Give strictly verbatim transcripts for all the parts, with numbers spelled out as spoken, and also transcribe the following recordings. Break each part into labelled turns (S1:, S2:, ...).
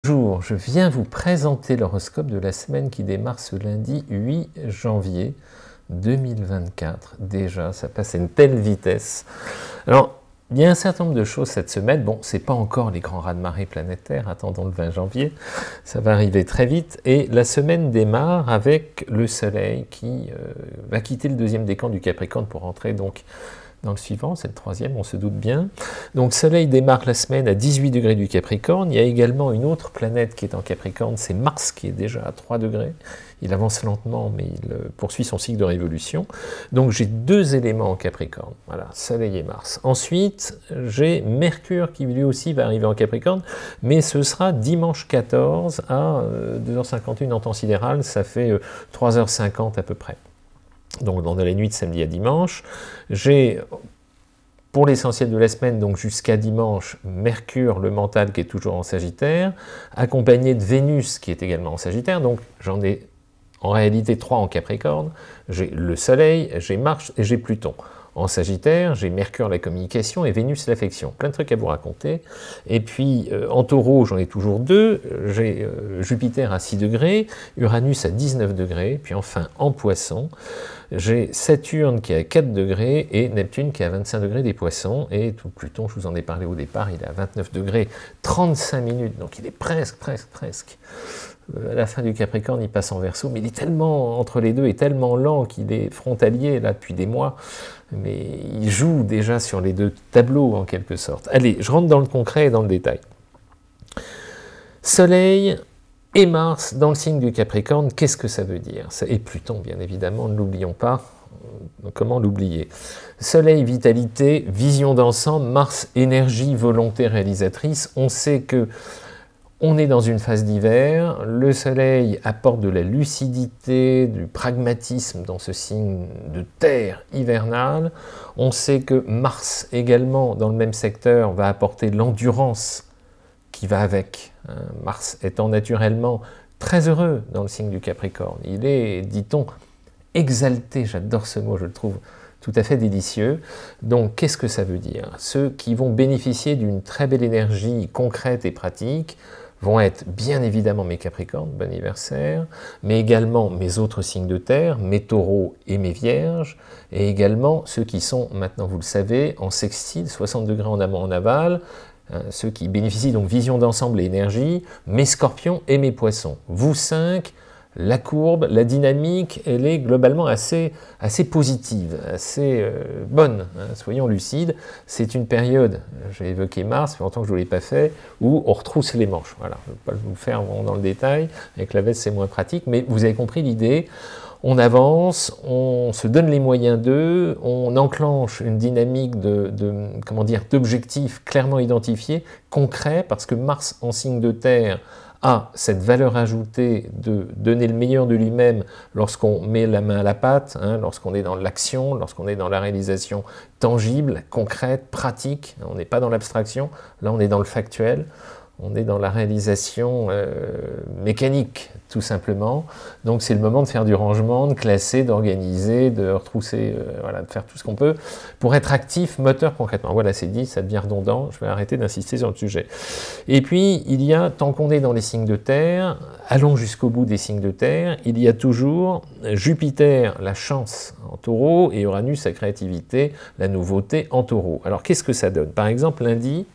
S1: Bonjour, je viens vous présenter l'horoscope de la semaine qui démarre ce lundi huit janvier deux mille vingt-quatre. Déjà, ça passe à une telle vitesse. Alors, il y a un certain nombre de choses cette semaine. Bon, c'est pas encore les grands raz-de-marée planétaires, attendons le vingt janvier, ça va arriver très vite. Et la semaine démarre avec le Soleil qui euh, va quitter le deuxième décan du Capricorne pour rentrer donc dans le suivant, c'est le troisième, on se doute bien. Donc Soleil démarre la semaine à dix-huit degrés du Capricorne. Il y a également une autre planète qui est en Capricorne, c'est Mars qui est déjà à trois degrés. Il avance lentement, mais il poursuit son cycle de révolution. Donc j'ai deux éléments en Capricorne, voilà, Soleil et Mars. Ensuite, j'ai Mercure qui lui aussi va arriver en Capricorne, mais ce sera dimanche quatorze à deux heures cinquante et une en temps sidéral, ça fait trois heures cinquante à peu près. Donc dans la nuit de samedi à dimanche, j'ai pour l'essentiel de la semaine, donc jusqu'à dimanche, Mercure, le mental qui est toujours en Sagittaire, accompagné de Vénus qui est également en Sagittaire, donc j'en ai en réalité trois en Capricorne, j'ai le Soleil, j'ai Mars et j'ai Pluton. En Sagittaire, j'ai Mercure, la communication, et Vénus, l'affection. Plein de trucs à vous raconter. Et puis, euh, en Taureau, j'en ai toujours deux. J'ai euh, Jupiter à six degrés, Uranus à dix-neuf degrés, puis enfin, en Poisson, j'ai Saturne qui est à quatre degrés, et Neptune qui est à vingt-cinq degrés des Poissons. Et tout Pluton, je vous en ai parlé au départ, il est à vingt-neuf degrés, trente-cinq minutes, donc il est presque, presque, presque. À la fin du Capricorne, il passe en Verseau, mais il est tellement, entre les deux, est tellement lent qu'il est frontalier, là, depuis des mois, mais il joue déjà sur les deux tableaux, en quelque sorte. Allez, je rentre dans le concret et dans le détail. Soleil et Mars dans le signe du Capricorne, qu'est-ce que ça veut dire? Et Pluton, bien évidemment, ne l'oublions pas. Comment l'oublier? Soleil, vitalité, vision d'ensemble, Mars, énergie, volonté réalisatrice. On sait que on est dans une phase d'hiver, le Soleil apporte de la lucidité, du pragmatisme dans ce signe de terre hivernale. On sait que Mars également, dans le même secteur, va apporter l'endurance qui va avec. Mars étant naturellement très heureux dans le signe du Capricorne. Il est, dit-on, exalté, j'adore ce mot, je le trouve tout à fait délicieux. Donc, qu'est-ce que ça veut dire? Ceux qui vont bénéficier d'une très belle énergie concrète et pratique vont être bien évidemment mes Capricornes, bon anniversaire, mais également mes autres signes de terre, mes Taureaux et mes Vierges, et également ceux qui sont, maintenant vous le savez, en sextile, soixante degrés en amont en aval, hein, ceux qui bénéficient donc vision d'ensemble et énergie, mes Scorpions et mes Poissons. Vous cinq, la courbe, la dynamique, elle est globalement assez, assez positive, assez euh, bonne, hein, soyons lucides. C'est une période, j'ai évoqué Mars, ça fait longtemps que je ne l'ai pas fait, où on retrousse les manches. Voilà, je ne vais pas vous faire dans le détail, avec la veste c'est moins pratique, mais vous avez compris l'idée. On avance, on se donne les moyens d'eux, on enclenche une dynamique de, de comment dire, d'objectifs clairement identifiés, concrets, parce que Mars en signe de terre a cette valeur ajoutée de donner le meilleur de lui-même lorsqu'on met la main à la pâte, hein, lorsqu'on est dans l'action, lorsqu'on est dans la réalisation tangible, concrète, pratique. On n'est pas dans l'abstraction, là on est dans le factuel. On est dans la réalisation euh, mécanique, tout simplement. Donc c'est le moment de faire du rangement, de classer, d'organiser, de retrousser, euh, voilà, de faire tout ce qu'on peut pour être actif, moteur concrètement. Voilà, c'est dit, ça devient redondant, je vais arrêter d'insister sur le sujet. Et puis, il y a, tant qu'on est dans les signes de terre, allons jusqu'au bout des signes de terre, il y a toujours Jupiter, la chance en Taureau, et Uranus, la créativité, la nouveauté en Taureau. Alors qu'est-ce que ça donne? Par exemple, lundi,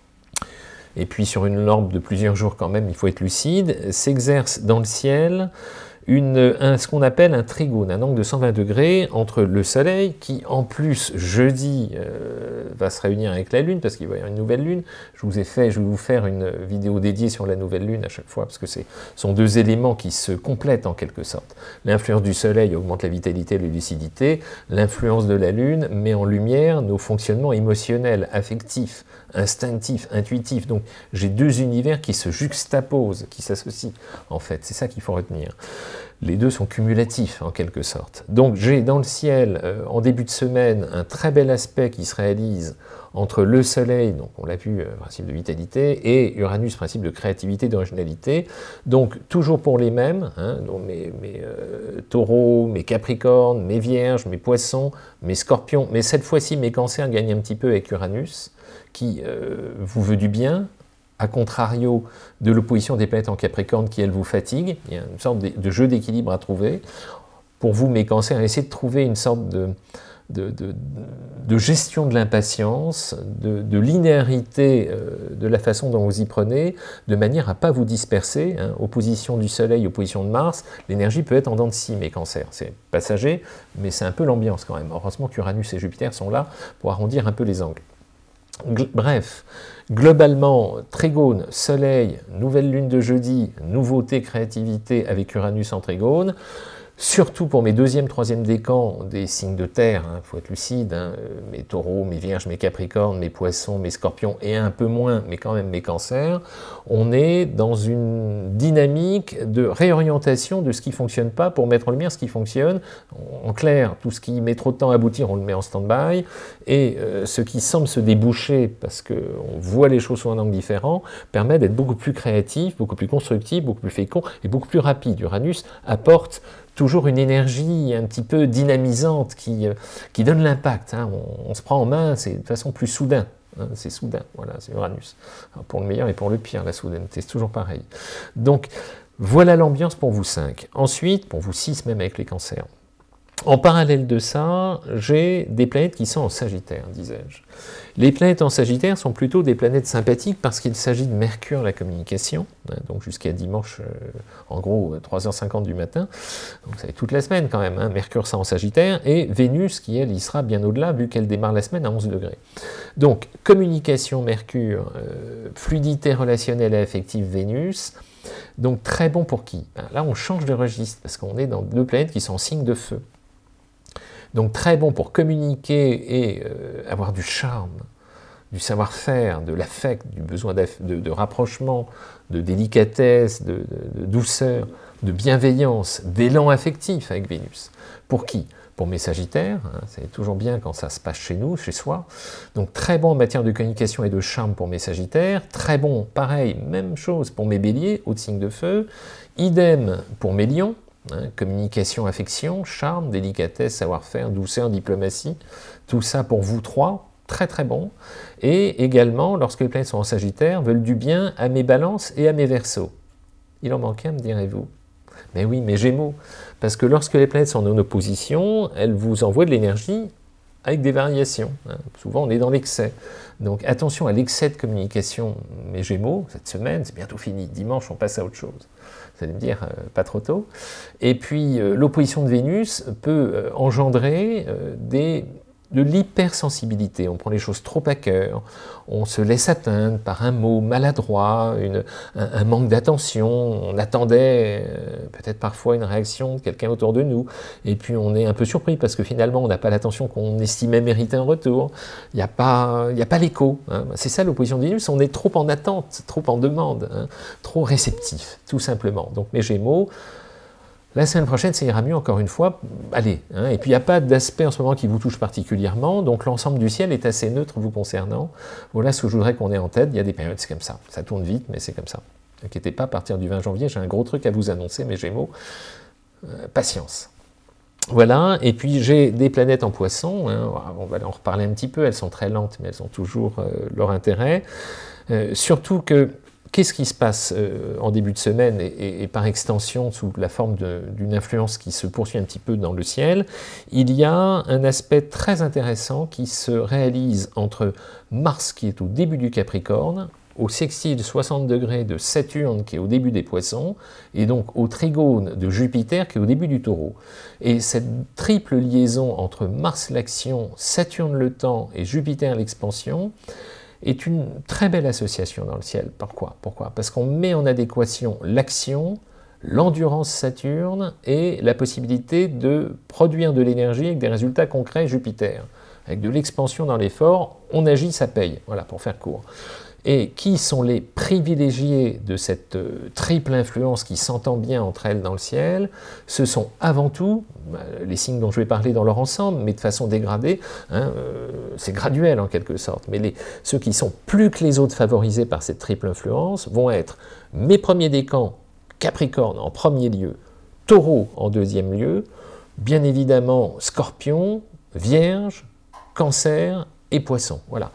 S1: et puis sur une lampe de plusieurs jours quand même, il faut être lucide, s'exerce dans le ciel une, un, ce qu'on appelle un trigone, un angle de cent vingt degrés entre le Soleil, qui en plus jeudi euh, va se réunir avec la Lune, parce qu'il va y avoir une nouvelle Lune. Je vous ai fait, je vais vous faire une vidéo dédiée sur la nouvelle Lune à chaque fois, parce que ce sont deux éléments qui se complètent en quelque sorte. L'influence du Soleil augmente la vitalité et la lucidité, l'influence de la Lune met en lumière nos fonctionnements émotionnels, affectifs, instinctifs, intuitifs. Donc j'ai deux univers qui se juxtaposent, qui s'associent en fait, c'est ça qu'il faut retenir. Les deux sont cumulatifs en quelque sorte. Donc j'ai dans le ciel, euh, en début de semaine, un très bel aspect qui se réalise entre le Soleil, donc on l'a vu, euh, principe de vitalité, et Uranus, principe de créativité, d'originalité. Donc toujours pour les mêmes, hein, donc mes, mes euh, Taureaux, mes Capricornes, mes Vierges, mes Poissons, mes Scorpions, mais cette fois-ci mes Cancers gagnent un petit peu avec Uranus, qui euh, vous veut du bien, à contrario de l'opposition des planètes en Capricorne qui, elle, vous fatigue. Il y a une sorte de jeu d'équilibre à trouver. Pour vous, mes cancers, essayez de trouver une sorte de, de, de, de gestion de l'impatience, de, de linéarité euh, de la façon dont vous y prenez, de manière à ne pas vous disperser. Hein. Opposition du Soleil, opposition de Mars, l'énergie peut être en dents de scie, mes cancers. C'est passager, mais c'est un peu l'ambiance quand même. Heureusement qu'Uranus et Jupiter sont là pour arrondir un peu les angles. Bref, globalement, Trigone, Soleil, nouvelle lune de jeudi, nouveauté, créativité avec Uranus en Trigone. Surtout pour mes deuxième, troisième décans des signes de terre, il hein, faut être lucide, hein, mes taureaux, mes vierges, mes capricornes, mes poissons, mes scorpions, et un peu moins, mais quand même mes cancers, on est dans une dynamique de réorientation de ce qui ne fonctionne pas pour mettre en lumière ce qui fonctionne. En clair, tout ce qui met trop de temps à aboutir, on le met en stand-by, et euh, ce qui semble se déboucher, parce qu'on voit les choses sous un angle différent, permet d'être beaucoup plus créatif, beaucoup plus constructif, beaucoup plus fécond, et beaucoup plus rapide. Uranus apporte toujours une énergie un petit peu dynamisante qui, euh, qui donne l'impact. Hein. On, on se prend en main, c'est de façon plus soudain. Hein. C'est soudain, voilà, c'est Uranus. Alors, pour le meilleur et pour le pire, la soudaineté, c'est toujours pareil. Donc, voilà l'ambiance pour vous cinq. Ensuite, pour vous six, même avec les cancers. En parallèle de ça, j'ai des planètes qui sont en Sagittaire, disais-je. Les planètes en Sagittaire sont plutôt des planètes sympathiques parce qu'il s'agit de Mercure, la communication, hein, donc jusqu'à dimanche, euh, en gros, trois heures cinquante du matin, donc ça va être toute la semaine quand même, hein, Mercure ça en Sagittaire, et Vénus qui, elle, y sera bien au-delà, vu qu'elle démarre la semaine à onze degrés. Donc, communication Mercure, euh, fluidité relationnelle et affective Vénus, donc très bon pour qui? Là, on change de registre, parce qu'on est dans deux planètes qui sont en signe de feu. Donc très bon pour communiquer et euh, avoir du charme, du savoir-faire, de l'affect, du besoin de, de rapprochement, de délicatesse, de, de, de douceur, de bienveillance, d'élan affectif avec Vénus. Pour qui? Pour mes Sagittaires, hein, c'est toujours bien quand ça se passe chez nous, chez soi. Donc très bon en matière de communication et de charme pour mes Sagittaires. Très bon, pareil, même chose pour mes Béliers, haut de signe de feu. Idem pour mes Lions. Hein, communication, affection, charme, délicatesse, savoir-faire, douceur, diplomatie, tout ça pour vous trois, très très bon. Et également, lorsque les planètes sont en Sagittaire, veulent du bien à mes Balances et à mes Verseaux. Il en manque un, me direz-vous. Mais oui, mes Gémeaux, parce que lorsque les planètes sont en opposition, elles vous envoient de l'énergie avec des variations. Hein. Souvent, on est dans l'excès. Donc attention à l'excès de communication, mes Gémeaux, cette semaine, c'est bientôt fini. Dimanche, on passe à autre chose. Vous allez me dire, euh, pas trop tôt. Et puis, euh, l'opposition de Vénus peut euh, engendrer euh, des, de l'hypersensibilité. On prend les choses trop à cœur, on se laisse atteindre par un mot maladroit, une, un, un manque d'attention, on attendait euh, peut-être parfois une réaction de quelqu'un autour de nous, et puis on est un peu surpris parce que finalement on n'a pas l'attention qu'on estimait mériter un retour, il n'y a pas, il n'y a pas l'écho, hein. C'est ça l'opposition de Vénus, on est trop en attente, trop en demande, hein, trop réceptif, tout simplement. Donc mes Gémeaux, la semaine prochaine, ça ira mieux encore une fois. Allez, hein, et puis il n'y a pas d'aspect en ce moment qui vous touche particulièrement, donc l'ensemble du ciel est assez neutre vous concernant. Voilà ce que je voudrais qu'on ait en tête. Il y a des périodes, c'est comme ça. Ça tourne vite, mais c'est comme ça. Ne vous inquiétez pas, à partir du vingt janvier, j'ai un gros truc à vous annoncer, mes Gémeaux. Euh, patience. Voilà, et puis j'ai des planètes en Poisson, hein, on va en reparler un petit peu, elles sont très lentes, mais elles ont toujours euh, leur intérêt. Euh, surtout que, qu'est-ce qui se passe euh, en début de semaine, et, et, et par extension, sous la forme d'une influence qui se poursuit un petit peu dans le ciel? Il y a un aspect très intéressant qui se réalise entre Mars, qui est au début du Capricorne, au sextile soixante degrés de Saturne qui est au début des Poissons, et donc au trigone de Jupiter qui est au début du Taureau. Et cette triple liaison entre Mars l'action, Saturne le temps et Jupiter l'expansion est une très belle association dans le ciel. Pourquoi? Pourquoi? Parce qu'on met en adéquation l'action, l'endurance Saturne et la possibilité de produire de l'énergie avec des résultats concrets Jupiter. Avec de l'expansion dans l'effort, on agit, ça paye. Voilà, pour faire court. Et qui sont les privilégiés de cette euh, triple influence qui s'entend bien entre elles dans le ciel? Ce sont avant tout bah, les signes dont je vais parler dans leur ensemble, mais de façon dégradée, hein, euh, c'est graduel en quelque sorte, mais les, ceux qui sont plus que les autres favorisés par cette triple influence vont être mes premiers décans, Capricorne en premier lieu, Taureau en deuxième lieu, bien évidemment Scorpion, Vierge, Cancer et Poisson. Voilà.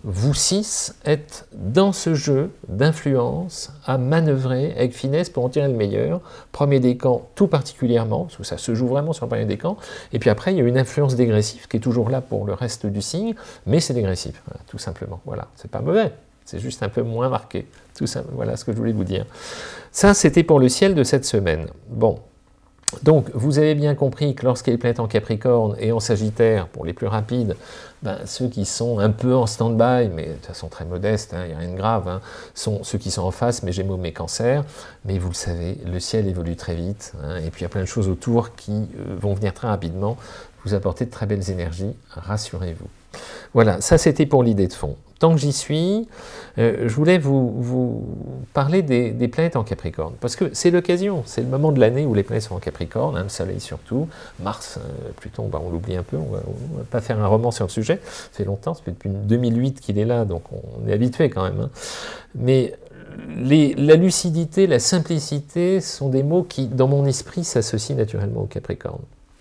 S1: vous six êtes dans ce jeu d'influence à manœuvrer avec finesse pour en tirer le meilleur. Premier décan tout particulièrement, parce que ça se joue vraiment sur le premier décan, et puis après il y a une influence dégressive qui est toujours là pour le reste du signe, mais c'est dégressif, voilà, tout simplement. Voilà, c'est pas mauvais, c'est juste un peu moins marqué. Tout ça, voilà ce que je voulais vous dire. Ça, c'était pour le ciel de cette semaine. Bon. Donc, vous avez bien compris que lorsqu'il y a les planètes en Capricorne et en Sagittaire, pour les plus rapides, ben, ceux qui sont un peu en stand-by, mais de façon très modeste, il hein, n'y a rien de grave, hein, sont ceux qui sont en face, mes Gémeaux, mes Cancers. Mais vous le savez, le ciel évolue très vite, hein, et puis il y a plein de choses autour qui euh, vont venir très rapidement vous apporter de très belles énergies, rassurez-vous. Voilà, ça c'était pour l'idée de fond. Tant que j'y suis, euh, je voulais vous, vous parler des, des planètes en Capricorne, parce que c'est l'occasion, c'est le moment de l'année où les planètes sont en Capricorne, hein, le Soleil surtout, Mars, euh, Pluton, bah, on l'oublie un peu, on va, va pas faire un roman sur le sujet, ça fait longtemps, ça fait depuis deux mille huit qu'il est là, donc on est habitué quand même. Hein. Mais les, la lucidité, la simplicité sont des mots qui, dans mon esprit, s'associent naturellement au Capricorne.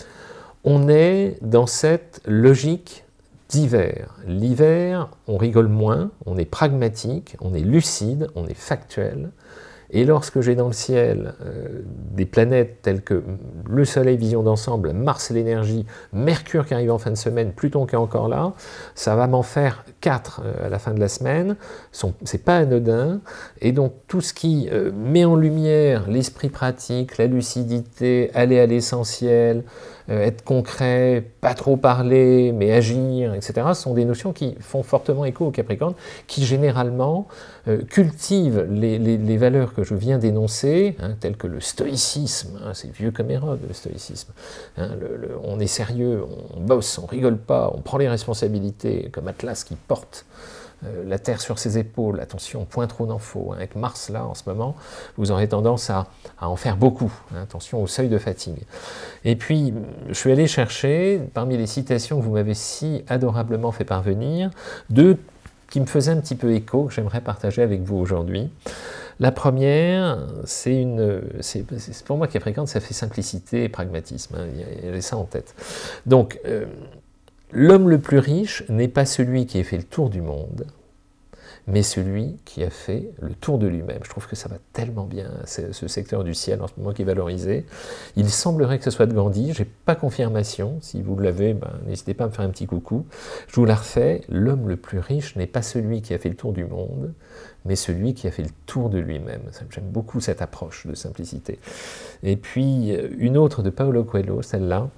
S1: On est dans cette logique d'hiver. L'hiver, on rigole moins, on est pragmatique, on est lucide, on est factuel. Et lorsque j'ai dans le ciel euh, des planètes telles que le Soleil, vision d'ensemble, Mars, l'énergie, Mercure qui arrive en fin de semaine, Pluton qui est encore là, ça va m'en faire quatre euh, à la fin de la semaine, c'est pas anodin, et donc tout ce qui euh, met en lumière l'esprit pratique, la lucidité, aller à l'essentiel, euh, être concret, pas trop parler, mais agir, et cetera, sont des notions qui font fortement écho au Capricorne, qui généralement euh, cultivent les, les, les valeurs que je viens d'énoncer, hein, telles que le stoïcisme, hein, c'est vieux comme Hérode le stoïcisme, hein, le, le, on est sérieux, on bosse, on rigole pas, on prend les responsabilités, comme Atlas qui porte euh, la Terre sur ses épaules, attention, point trop n'en faut, hein, avec Mars là en ce moment, vous aurez tendance à, à en faire beaucoup, hein, attention au seuil de fatigue. Et puis, je suis allé chercher, parmi les citations que vous m'avez si adorablement fait parvenir, deux qui me faisaient un petit peu écho, que j'aimerais partager avec vous aujourd'hui. La première, c'est une, c'est pour moi Capricorne, ça fait simplicité et pragmatisme, hein, il y a ça en tête. Donc, euh, l'homme le plus riche n'est pas celui qui a fait le tour du monde, mais celui qui a fait le tour de lui-même. Je trouve que ça va tellement bien, ce secteur du ciel en ce moment qui est valorisé. Il semblerait que ce soit de Gandhi, je n'ai pas confirmation, si vous l'avez, ben, n'hésitez pas à me faire un petit coucou. Je vous la refais, l'homme le plus riche n'est pas celui qui a fait le tour du monde, mais celui qui a fait le tour de lui-même. J'aime beaucoup cette approche de simplicité. Et puis, une autre de Paulo Coelho, celle-là.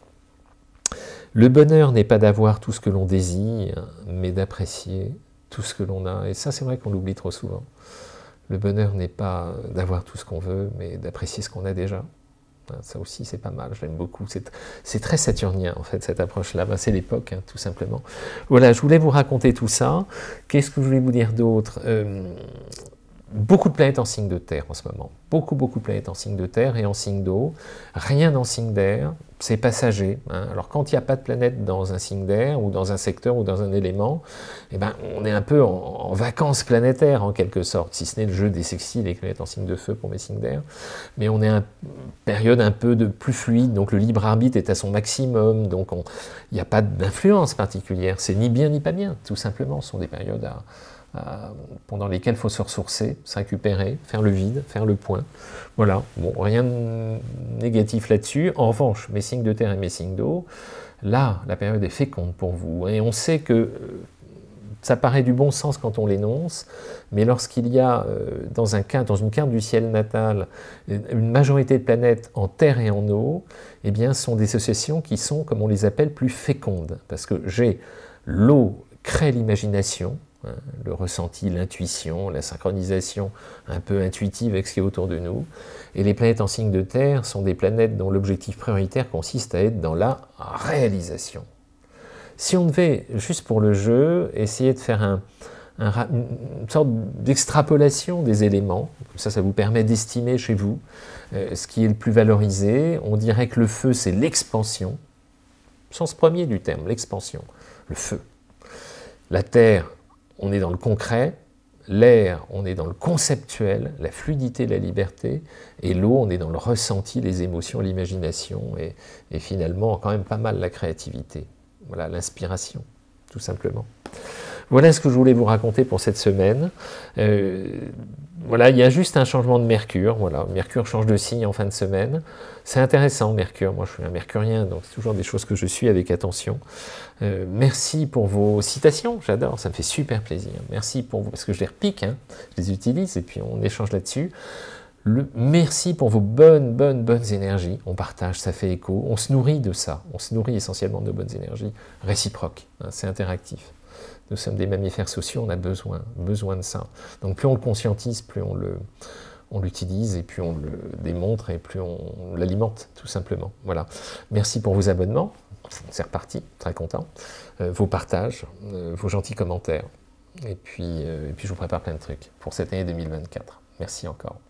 S1: Le bonheur n'est pas d'avoir tout ce que l'on désire, mais d'apprécier tout ce que l'on a. Et ça, c'est vrai qu'on l'oublie trop souvent. Le bonheur n'est pas d'avoir tout ce qu'on veut, mais d'apprécier ce qu'on a déjà. Ça aussi, c'est pas mal, je l'aime beaucoup. C'est très saturnien, en fait, cette approche-là. Ben, c'est l'époque, hein, tout simplement. Voilà, je voulais vous raconter tout ça. Qu'est-ce que je voulais vous dire d'autre ? euh, Beaucoup de planètes en signe de terre en ce moment. Beaucoup, beaucoup de planètes en signe de terre et en signe d'eau. Rien en signe d'air, c'est passager. Hein. Alors quand il n'y a pas de planète dans un signe d'air, ou dans un secteur, ou dans un élément, eh ben, on est un peu en, en vacances planétaires en quelque sorte, si ce n'est le jeu des sextiles et les planètes en signe de feu pour mes signes d'air. Mais on est en période un peu de plus fluide, donc le libre arbitre est à son maximum, donc il n'y a pas d'influence particulière. C'est ni bien ni pas bien, tout simplement. Ce sont des périodes à... Euh, pendant lesquels il faut se ressourcer, se récupérer, faire le vide, faire le point. Voilà, bon, rien de négatif là-dessus. En revanche, mes signes de terre et mes signes d'eau, là, la période est féconde pour vous. Et on sait que euh, ça paraît du bon sens quand on l'énonce, mais lorsqu'il y a euh, dans, un cas, dans une carte du ciel natal une majorité de planètes en terre et en eau, eh bien, ce sont des associations qui sont, comme on les appelle, plus fécondes. Parce que j'ai l'eau crée l'imagination, le ressenti, l'intuition, la synchronisation un peu intuitive avec ce qui est autour de nous. Et les planètes en signe de terre sont des planètes dont l'objectif prioritaire consiste à être dans la réalisation. Si on devait, juste pour le jeu, essayer de faire un, un, une sorte d'extrapolation des éléments, ça, ça vous permet d'estimer chez vous euh, ce qui est le plus valorisé, on dirait que le feu, c'est l'expansion, sens premier du terme, l'expansion, le feu. La terre, on est dans le concret, l'air, on est dans le conceptuel, la fluidité, la liberté, et l'eau, on est dans le ressenti, les émotions, l'imagination, et, et finalement, quand même pas mal la créativité. Voilà, l'inspiration, tout simplement. Voilà ce que je voulais vous raconter pour cette semaine. Euh, voilà, il y a juste un changement de Mercure. Voilà, Mercure change de signe en fin de semaine. C'est intéressant, Mercure. Moi, je suis un mercurien, donc c'est toujours des choses que je suis avec attention. Euh, merci pour vos citations, j'adore, ça me fait super plaisir. Merci pour vous, parce que je les repique, hein, je les utilise et puis on échange là-dessus. Le, merci pour vos bonnes, bonnes, bonnes énergies. On partage, ça fait écho. On se nourrit de ça. On se nourrit essentiellement de nos bonnes énergies réciproques. Hein, c'est interactif. Nous sommes des mammifères sociaux, on a besoin, besoin de ça. Donc plus on le conscientise, plus on le, on l'utilise et plus on le démontre et plus on, on l'alimente, tout simplement. Voilà. Merci pour vos abonnements. C'est reparti, très content. Euh, vos partages, euh, vos gentils commentaires. Et puis, euh, et puis je vous prépare plein de trucs pour cette année deux mille vingt-quatre. Merci encore.